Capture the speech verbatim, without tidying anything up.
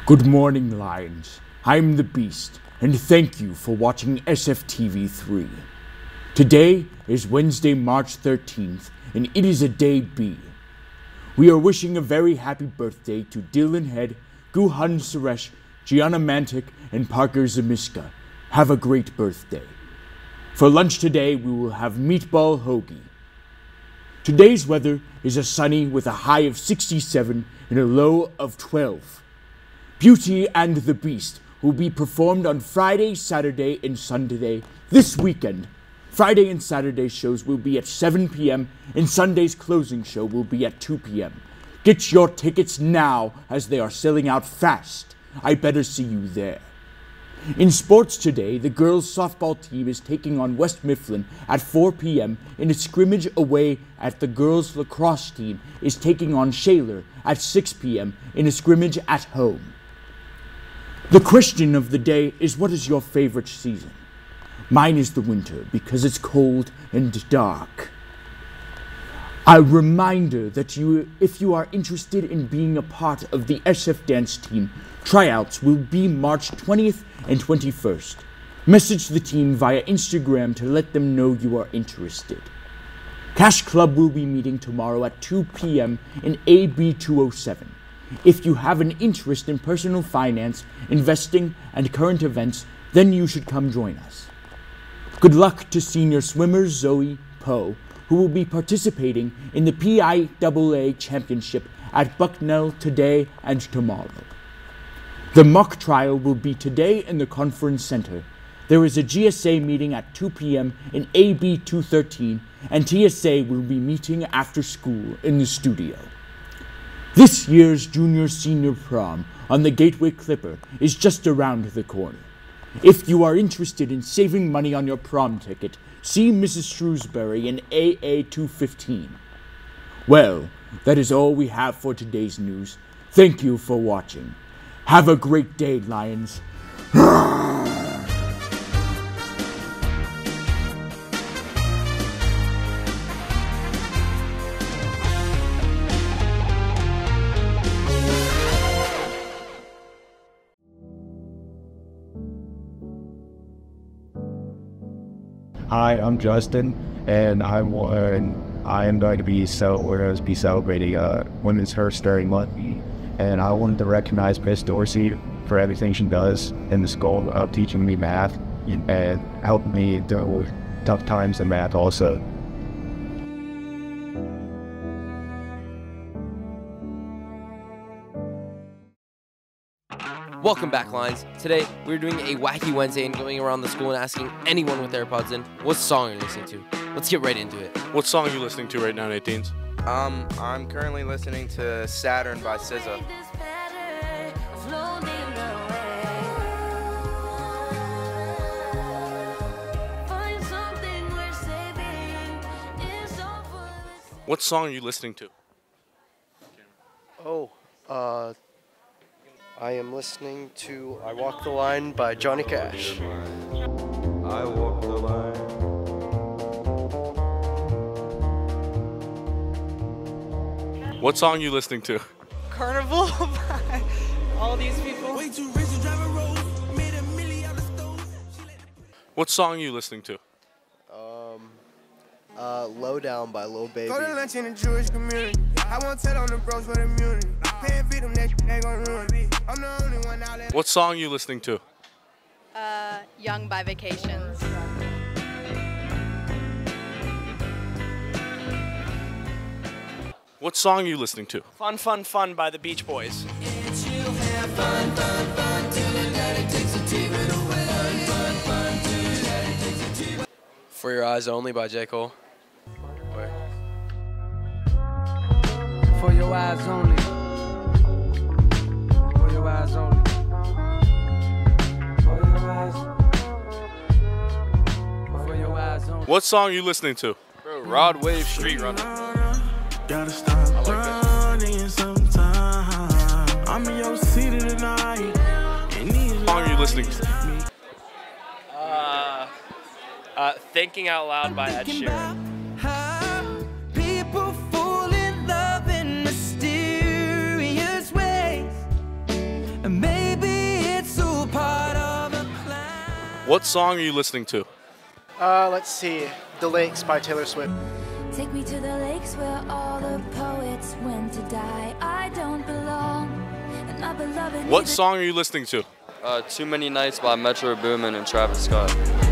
Good morning, Lions. I'm the Beast, and thank you for watching S F T V three. Today is Wednesday, March thirteenth, and it is a day B. We are wishing a very happy birthday to Dylan Head, Guhan Suresh, Gianna Mantic, and Parker Zamiska. Have a great birthday. For lunch today, we will have meatball hoagie. Today's weather is a sunny with a high of sixty-seven and a low of twelve. Beauty and the Beast will be performed on Friday, Saturday, and Sunday this weekend. Friday and Saturday shows will be at seven p m and Sunday's closing show will be at two p m Get your tickets now as they are selling out fast. I better see you there. In sports today, the girls' softball team is taking on West Mifflin at four p m and a scrimmage away at the girls' lacrosse team is taking on Shaler at six p m in a scrimmage at home. The question of the day is, what is your favorite season? Mine is the winter because it's cold and dark. A reminder that you, if you are interested in being a part of the S F dance team, tryouts will be March twentieth and twenty-first. Message the team via Instagram to let them know you are interested. Cash Club will be meeting tomorrow at two p m in A B two oh seven. If you have an interest in personal finance, investing, and current events, then you should come join us. Good luck to senior swimmers Zoe Poe, who will be participating in the P I A A Championship at Bucknell today and tomorrow. The mock trial will be today in the conference center. There is a G S A meeting at two p m in A B two thirteen, and T S A will be meeting after school in the studio. This year's junior-senior prom on the Gateway Clipper is just around the corner. If you are interested in saving money on your prom ticket, see Missus Shrewsbury in A A two fifteen. Well, that is all we have for today's news. Thank you for watching. Have a great day, Lions. Hi, I'm Justin, and I'm uh, I am going to be so we're going to be celebrating uh, Women's History Month, and I wanted to recognize Miss Dorsey for everything she does in the school of teaching me math and helping me through tough times in math also. Welcome back, Lions. Today, we're doing a Wacky Wednesday and going around the school and asking anyone with AirPods in what song you're listening to. Let's get right into it. What song are you listening to right now, Nateens? Um, I'm currently listening to Saturn by S Z A. What song are you listening to? Oh, uh... I am listening to I Walk the Line by Johnny Cash. I walk the line. What song are you listening to? Carnival by all these people. What song are you listening to? Um, uh, Low Down by Lil Baby. Go to lunch in the Jewish community. I won't tell on the bros for the immunity. Can't beat them, they, they gon' ruin me. I'm the only one out there. What song are you listening to? Uh, Young by Vacations. What song are you listening to? Fun, Fun, Fun by the Beach Boys. For Your Eyes Only by J. Cole. For your eyes only. For your eyes only. For your eyes. For your eyes only. What song are you listening to? Bro, Rod Wave Street Runner. Gotta stop running sometime. I'm in your city tonight. What song are you listening to? Uh, uh, Thinking Out Loud by Ed Sheeran. People fall in love in mysterious ways. And maybe What song are you listening to? Uh, let's see. The Lakes by Taylor Swift. Take me to the lakes where all the poets went to die. I don't belong, and my beloved. What song are you listening to? Uh, Too Many Nights by Metro Boomin and Travis Scott.